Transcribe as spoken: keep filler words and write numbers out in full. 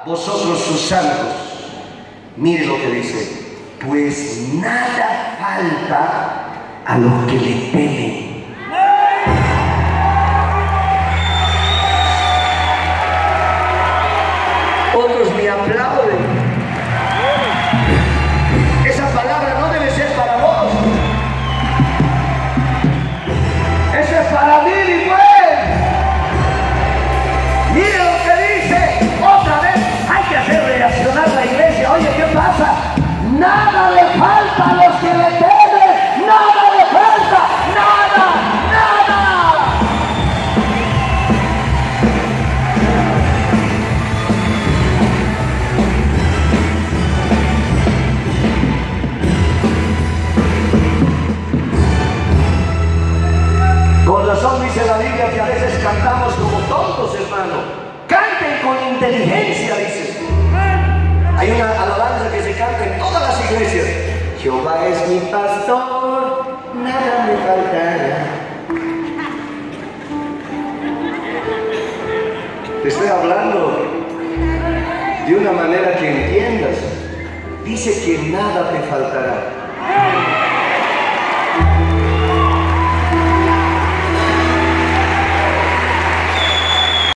vosotros sus santos. Mire lo que dice: pues nada falta a los que le temen. Otros me aplauden. Esa palabra no debe ser para vos. Eso es para mí, mi pueblo. Mire lo que dice. Otra vez hay que hacer reaccionar la iglesia. Oye, ¿qué pasa? Nada le falta a los que le temen. Nada le falta. Nada, nada. Con razón dice la Biblia que a veces cantamos como tontos, hermano. Canten con inteligencia, dice. Hay una alabanza que se canta en todas las iglesias. Jehová es mi pastor, nada me faltará. Te estoy hablando de una manera que entiendas. Dice que nada te faltará.